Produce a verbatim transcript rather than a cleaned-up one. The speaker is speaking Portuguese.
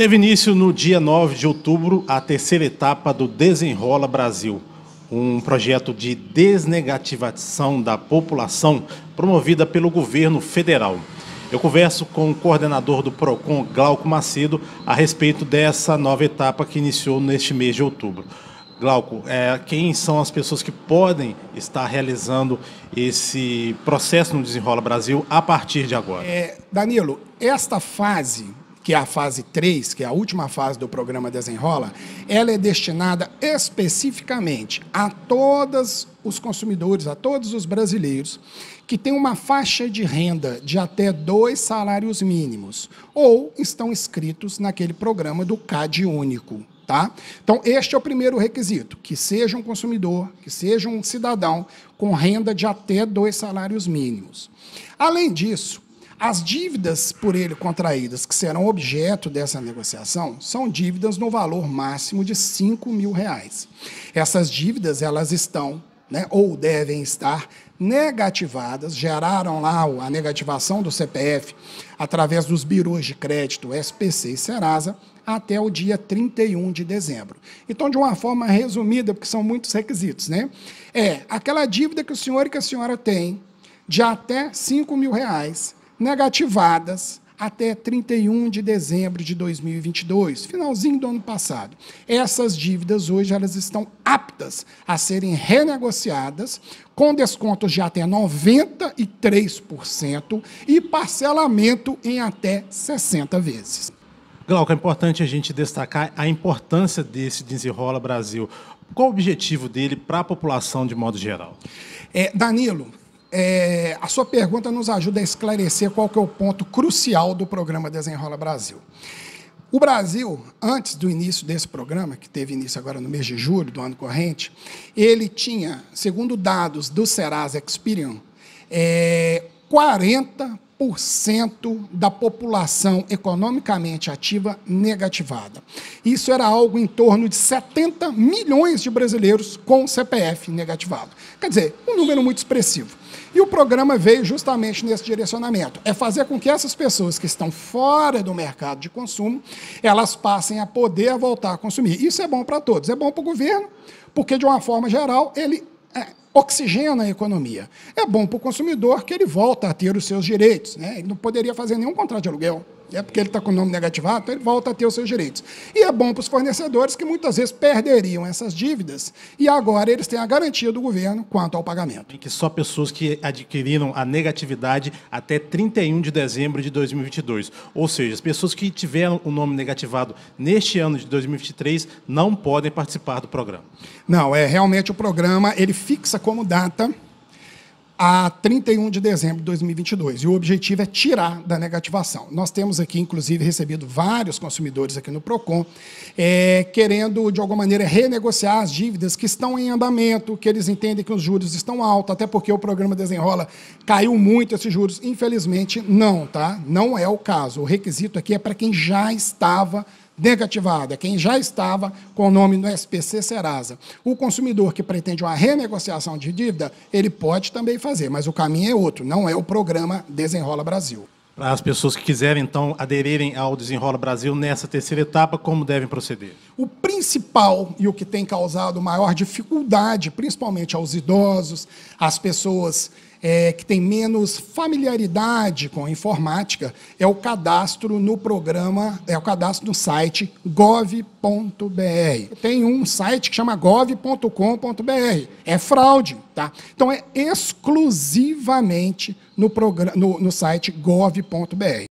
Teve início no dia nove de outubro a terceira etapa do Desenrola Brasil, um projeto de desnegativação da população promovida pelo governo federal. Eu converso com o coordenador do PROCON, Glauco Macedo, a respeito dessa nova etapa que iniciou neste mês de outubro. Glauco, é, quem são as pessoas que podem estar realizando esse processo no Desenrola Brasil a partir de agora? É, Danilo, esta fase, que é a fase três, que é a última fase do programa Desenrola, ela é destinada especificamente a todos os consumidores, a todos os brasileiros que têm uma faixa de renda de até dois salários mínimos ou estão inscritos naquele programa do CAD único. Tá? Então, este é o primeiro requisito, que seja um consumidor, que seja um cidadão com renda de até dois salários mínimos. Além disso, as dívidas por ele contraídas que serão objeto dessa negociação são dívidas no valor máximo de cinco mil reais. Essas dívidas, elas estão, né, ou devem estar negativadas, geraram lá a negativação do C P F através dos birôs de crédito S P C e Serasa até o dia trinta e um de dezembro. Então, de uma forma resumida, porque são muitos requisitos, né? É aquela dívida que o senhor e que a senhora têm de até cinco mil reais, negativadas até trinta e um de dezembro de dois mil e vinte e dois, finalzinho do ano passado. Essas dívidas hoje elas estão aptas a serem renegociadas com descontos de até noventa e três por cento e parcelamento em até sessenta vezes. Glauco, é importante a gente destacar a importância desse Desenrola Brasil. Qual o objetivo dele para a população de modo geral? É, Danilo, É, a sua pergunta nos ajuda a esclarecer qual que é o ponto crucial do programa Desenrola Brasil. O Brasil, antes do início desse programa, que teve início agora no mês de julho do ano corrente, ele tinha, segundo dados do Serasa Experian, é, quarenta por cento da população economicamente ativa negativada. Isso era algo em torno de setenta milhões de brasileiros com C P F negativado. Quer dizer, um número muito expressivo. E o programa veio justamente nesse direcionamento, é fazer com que essas pessoas que estão fora do mercado de consumo, elas passem a poder voltar a consumir. Isso é bom para todos, é bom para o governo, porque, de uma forma geral, ele é, oxigena a economia. É bom para o consumidor que ele volta a ter os seus direitos, né? Ele não poderia fazer nenhum contrato de aluguel, é porque ele está com o nome negativado, então ele volta a ter os seus direitos. E é bom para os fornecedores que muitas vezes perderiam essas dívidas e agora eles têm a garantia do governo quanto ao pagamento. E que só pessoas que adquiriram a negatividade até trinta e um de dezembro de dois mil e vinte e dois. Ou seja, as pessoas que tiveram o nome negativado neste ano de dois mil e vinte e três não podem participar do programa. Não, é realmente o programa, ele fixa como data a trinta e um de dezembro de dois mil e vinte e dois, e o objetivo é tirar da negativação. Nós temos aqui, inclusive, recebido vários consumidores aqui no PROCON, é, querendo, de alguma maneira, renegociar as dívidas que estão em andamento, que eles entendem que os juros estão altos, até porque o programa Desenrola caiu muito esses juros. Infelizmente, não, tá? Não é o caso. O requisito aqui é para quem já estava negativada, quem já estava com o nome no S P C Serasa. O consumidor que pretende uma renegociação de dívida, ele pode também fazer, mas o caminho é outro, não é o programa Desenrola Brasil. Para as pessoas que quiserem, então, aderirem ao Desenrola Brasil nessa terceira etapa, como devem proceder? O principal e o que tem causado maior dificuldade, principalmente aos idosos, às pessoas é, que têm menos familiaridade com a informática, é o cadastro no programa, é o cadastro no site gov ponto br. Tem um site que chama gov ponto com ponto br. É fraude, tá? Então é exclusivamente no, programa, no, no site gov ponto br.